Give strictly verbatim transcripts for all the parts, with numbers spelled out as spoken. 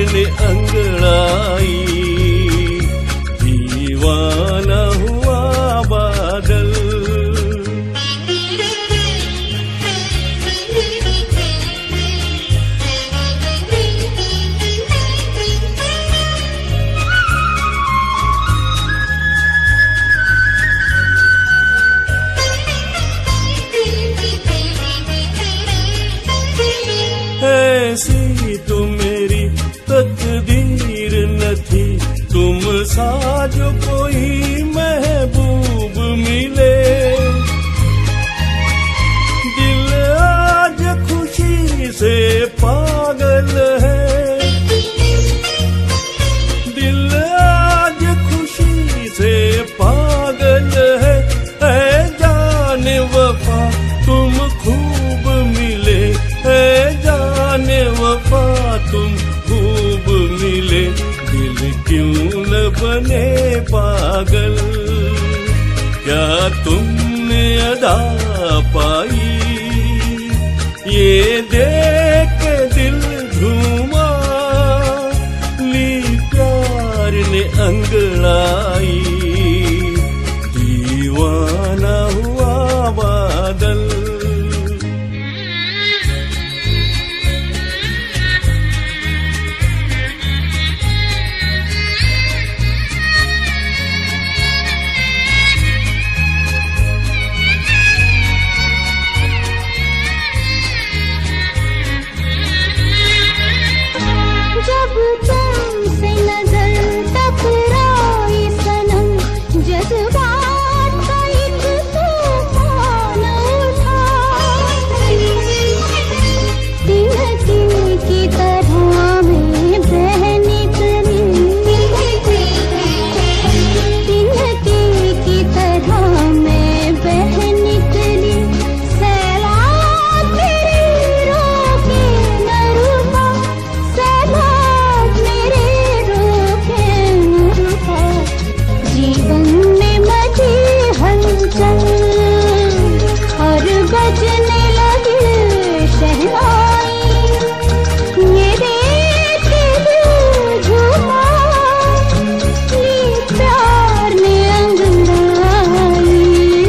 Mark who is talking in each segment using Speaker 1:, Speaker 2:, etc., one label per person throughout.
Speaker 1: ने अंगड़ाई, दीवाना हुआ बादल। ऐसी तो मेरी तकदीर न थी, तुम सा जो कोई महबूब मिले। दिल आज खुशी से पागल है, दिल आज खुशी से पागल है। ऐ जाने वफा तुम खूब मिले, ऐ जाने वफा तुम खूब मिले। दिल क्यों न बने पागल, क्या तुमने अदा पाई? ये देख के दिल झूमा, ली प्यार ने अंगड़ाई, दीवाना हुआ बादल।
Speaker 2: जब तुमसे नजर टकराई सनम, जज्बात का एक तूफान उठा। दिन दिन की तरह मैं बह निकली, दिन दिन की तरह मैं बह निकली। सैलाब मेरी रोके न रुका, सैलाब मेरे रोके न रुका। जीवन में मची हलचल और बजने लगी शहनाई। ये देख के दिल झूमा, ली प्यार ने अंगड़ाई,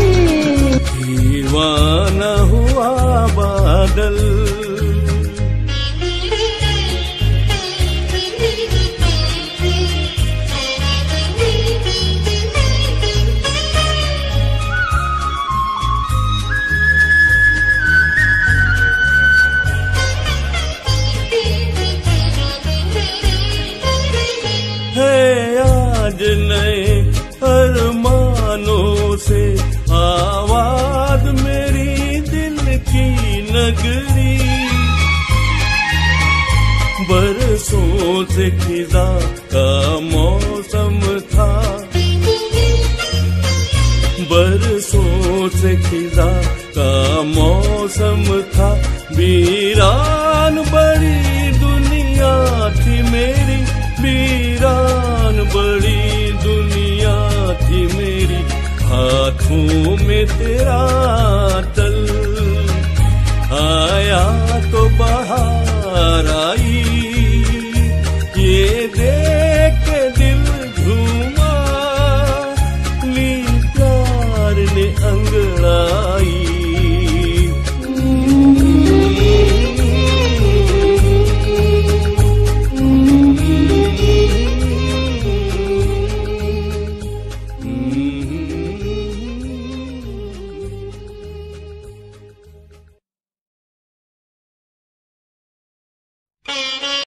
Speaker 1: दीवाना हुआ बादल। है आज नए अरमानों से आवाज मेरी दिल की नगरी। बरसों से खिजा का मौसम था, बरसों से खिजा का मौसम था। वीरान बड़ी दुनिया थी मेरी, वीरान बड़ी दुनिया थी मेरी। हाथों में तेरा